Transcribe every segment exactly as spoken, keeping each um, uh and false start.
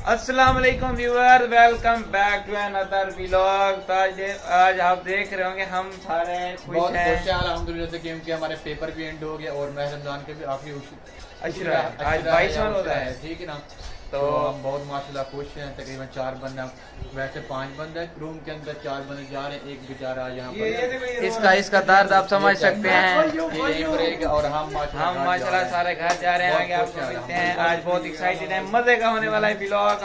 अस्सलाम वालेकुम viewers, welcome back to another vlog. तो आज आज आप देख रहे होंगे हम सारे खुश बहुत हैं खुश हैं अल्हम्दुलिल्लाह से, क्योंकि हमारे पेपर भी एंड हो गए और माह रमजान के भी आखिरी अशरा आज बाईसवां रोजा है, ठीक है ना। तो, तो हम बहुत माशाल्लाह खुश हैं। तकरीबन चार बंदे, वैसे पांच बंदे रूम के अंदर, चार बंदे जा रहे हैं, एक बेचारा यहाँ पर। इसका इसका दर्द आप समझ सकते हैं। ये और हम हम माशाल्लाह सारे घर जा रहे हैं, आगे आपको मिलते हैं। आज बहुत एक्साइटेड है, मजे का होने वाला है व्लॉग।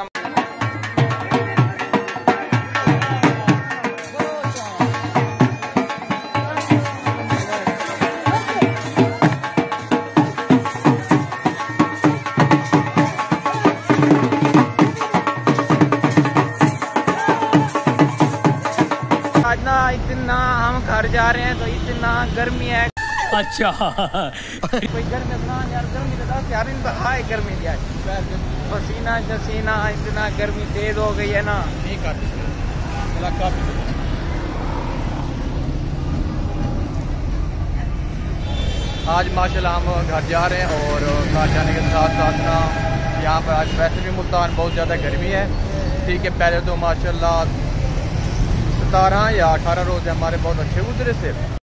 आज ना इतना हम घर जा रहे हैं तो इतना गर्मी है। अच्छा कोई गर्मी अपना यार, गर्मी तो यार इन हाय गर्मी यार, पसीना पसीना इतना गर्मी तेज हो गई है ना। नहीं काफी आज माशाल्लाह हम घर जा रहे हैं और घर जाने के साथ साथ ना यहाँ पर आज वैसे भी मुल्तान बहुत ज़्यादा गर्मी है, ठीक है। पहले तो माशाल्लाह सतारह या अठारह रोज हमारे बहुत अच्छे गुजरे से,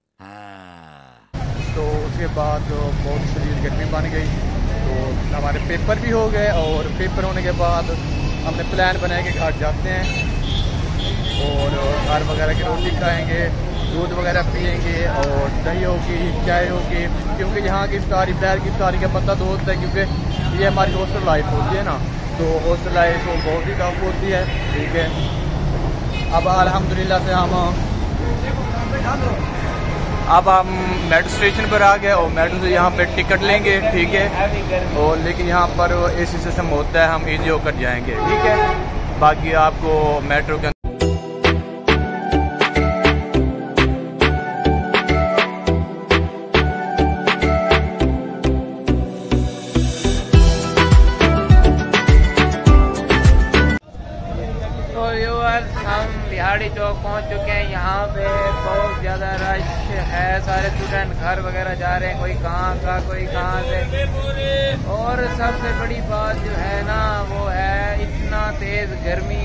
तो उसके बाद बहुत शरीर गर्मी बन गई, तो हमारे पेपर भी हो गए और पेपर होने के बाद हमने प्लान बनाया कि घर जाते हैं और घर वगैरह की रोटी खाएंगे, दूध वगैरह पियेंगे और दही होगी, चाय होगी, क्योंकि यहाँ की इफ्तारी पैर की इफ्तारी का पता तो होता है, क्योंकि ये हमारी हॉस्टल लाइफ होती है ना, तो हॉस्टल लाइफ बहुत ही टफ होती है, ठीक है। अब अल्हम्दुलिल्लाह से हम अब हम मेट्रो स्टेशन पर आ गए और मेट्रो से यहाँ पे टिकट लेंगे, ठीक है। और लेकिन यहाँ पर एसी सिस्टम होता है, हम इजी होकर जाएंगे, ठीक है। बाकी आपको मेट्रो के हम बिहाड़ी चौक पहुंच चुके हैं। यहाँ पे बहुत ज़्यादा रश है, सारे स्टूडेंट घर वगैरह जा रहे हैं, कोई कहाँ का कोई कहाँ से। और सबसे बड़ी बात जो है ना वो है इतना तेज गर्मी,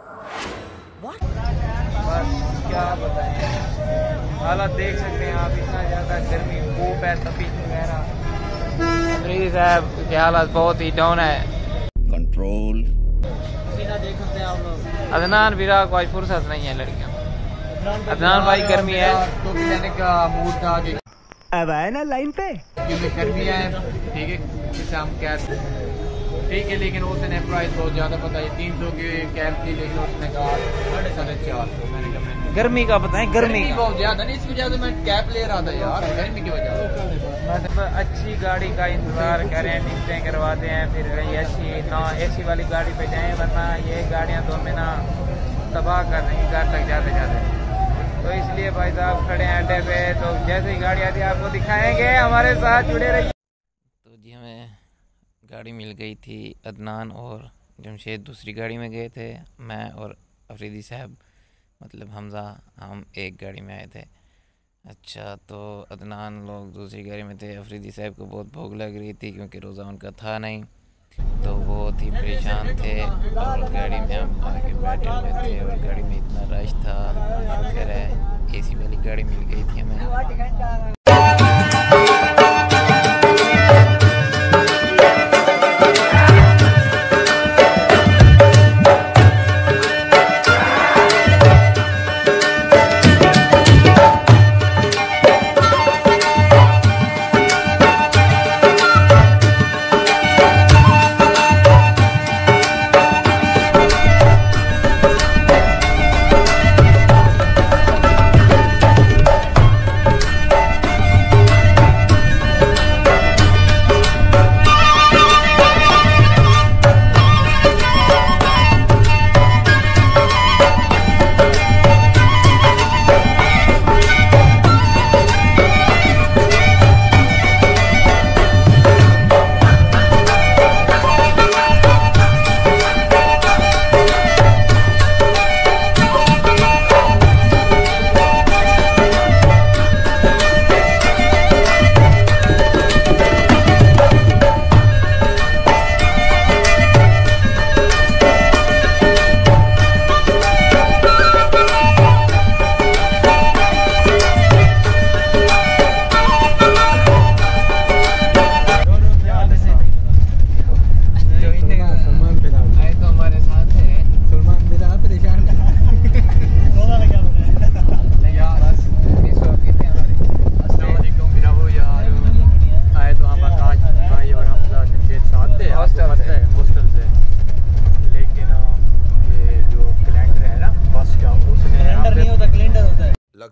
बस क्या बताएं, हालात देख सकते हैं आप, इतना ज़्यादा गर्मी, धूप है, तपीश वगैरह। प्लीज साहब के हालात बहुत ही डाउन है। कंट्रोल देख सकते हैं आप लोग। अदनान वीरा को आज फुर्सत नहीं है लड़कियों। अदनान भाई गर्मी है तो भी लेने का मूड था कि अब आए ना लाइन पे, क्योंकि गर्मी है, ठीक है, जिससे हम कैब, ठीक है। लेकिन उसने प्राइस बहुत ज़्यादा बताई, तीन सौ की कैब थी, लेकिन उसने कहा साढ़े साढ़े चार सौ। मैंने कहा गर्मी का पता है, गर्मी बहुत ज़्यादा नहीं, इसकी वजह से मैं कैब ले रहा था यार, गर्मी की वजह से। अच्छी गाड़ी का इंतजार करें, टिकटें करवाते हैं, फिर ऐसी ना एसी वाली गाड़ी पे जाएं, वरना ये गाड़ियां तो हमें ना तबाह कर रही हैं घर तक जाते जाते। तो इसलिए भाई साहब खड़े हैं अड्डे पे, तो जैसे ही गाड़ी आती है आपको दिखाएंगे, हमारे साथ जुड़े रहिए। तो जी हमें गाड़ी मिल गई थी, अदनान और जमशेद दूसरी गाड़ी में गए थे, मैं और अफरीदी साहब मतलब हमज़ा, हम एक गाड़ी में आए थे। अच्छा, तो अदनान लोग दूसरी गाड़ी में थे। अफरीदी साहब को बहुत भूख लग रही थी क्योंकि रोज़ा उनका था नहीं, तो बहुत ही परेशान थे और गाड़ी में हम आके बैठे हुए थे और गाड़ी में इतना रश था, शुक्र है एसी वाली गाड़ी मिल गई थी हमें।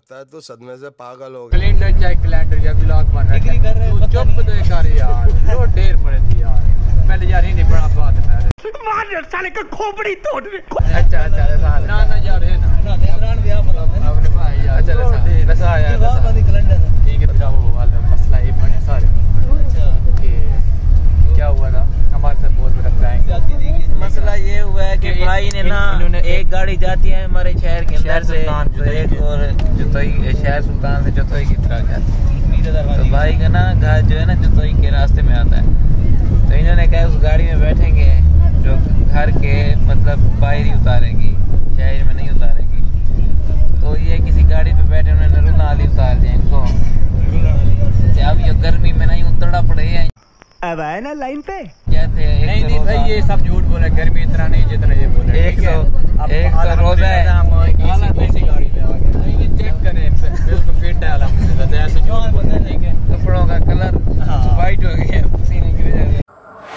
लगता है तू सदमे से पागल हो गया। कैलेंडर चाहे कैलेंडर या ब्लॉग बन रहा है तू चुप तो कर यार, लो ढेर पड़े थी यार, पहले यार ही नहीं बड़ा बात है मार साले का खोपड़ी तोड़। अच्छा अच्छा ना ना यार है ना ना इमरान भी आप अपने भाई यार चलो बस आ यार कैलेंडर ठीक है। तेरा वो वाला मसला ये बन सारे अच्छा कि क्या हुआ था हमारे साथ बहुत बड़ा क्राइम। मसला ये हुआ है कि भाई ने ना एक गाड़ी जाती है हमारे शहर के अंदर से तो एक और जतोई शहर सुल्तान से जतोई की तरफ जाती है। तो भाई का ना घर जो है ना जतोई के रास्ते में आता है। तो इन्होंने कहा उस गाड़ी में बैठेंगे जो घर के मतलब बाहर ही उतारेगी, शहर में नहीं उतारेगी। तो ये किसी गाड़ी पे बैठे उन्होंने रुनाली उतार दिया इनको। अब ये गर्मी में नहीं उतरना पड़े हैं। अब आए ना लाइन पे कहते हैं नहीं नहीं भाई ये सब झूठ बोले, गर्मी इतना नहीं जितना ये बोले। एक तो एक तो रोजा है गाड़ी में आ गए ये चेक करें बिल्कुल फिट है अल्हम्दुलिल्लाह। ऐसे झूठ बोलते ठीक है। कपड़ों का कलर वाइट हो गया पसीने की वजह से।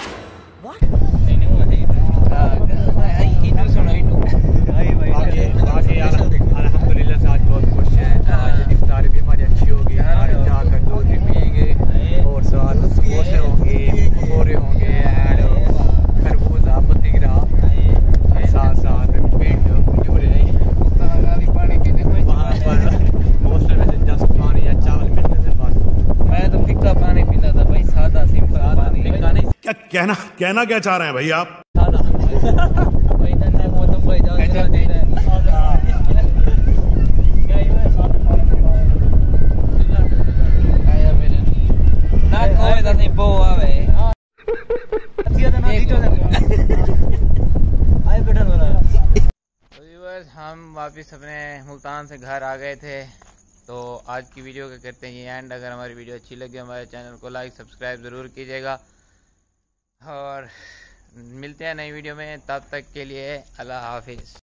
अल्हम्दुलिल्लाह से आज बहुत खुश हैं। आज इफ्तारी भी हमारी अच्छी होगी, जाकर दूध भी पियेंगे और साथ समोसे होंगे, पकौड़े होंगे, खरबूजा पतीरा साथ साथ पिंड खजूरे पानी पीते वहाँ पर हॉस्टल में से जस्ट पानी या चावल मिलते थे बस। मैं तो फिक्का पानी पीता था भाई, सादा सिंपल पानी। फिक्का नहीं क्या कहना कहना क्या चाह रहे हैं भाई आप? हम वापस अपने मुल्तान से घर आ गए थे। तो आज की वीडियो का करते हैं ये एंड। अगर हमारी वीडियो अच्छी लगे हमारे चैनल को लाइक सब्सक्राइब ज़रूर कीजिएगा और मिलते हैं नई वीडियो में। तब तक के लिए अल्लाह हाफिज़।